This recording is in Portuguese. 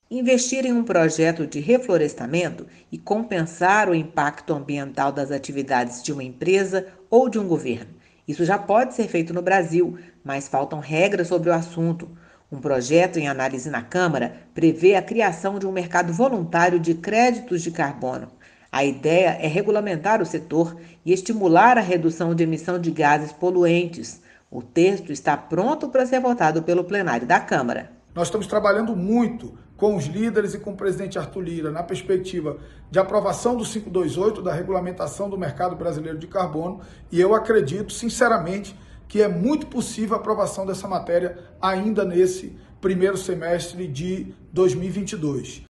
Investir em um projeto de reflorestamento e compensar o impacto ambiental das atividades de uma empresa ou de um governo. Isso já pode ser feito no Brasil, mas faltam regras sobre o assunto. Um projeto em análise na Câmara prevê a criação de um mercado voluntário de créditos de carbono. A ideia é regulamentar o setor e estimular a redução de emissão de gases poluentes. O texto está pronto para ser votado pelo plenário da Câmara. Nós estamos trabalhando muito com os líderes e com o presidente Arthur Lira na perspectiva de aprovação do 528, da regulamentação do mercado brasileiro de carbono, e eu acredito, sinceramente, que é muito possível a aprovação dessa matéria ainda nesse primeiro semestre de 2022.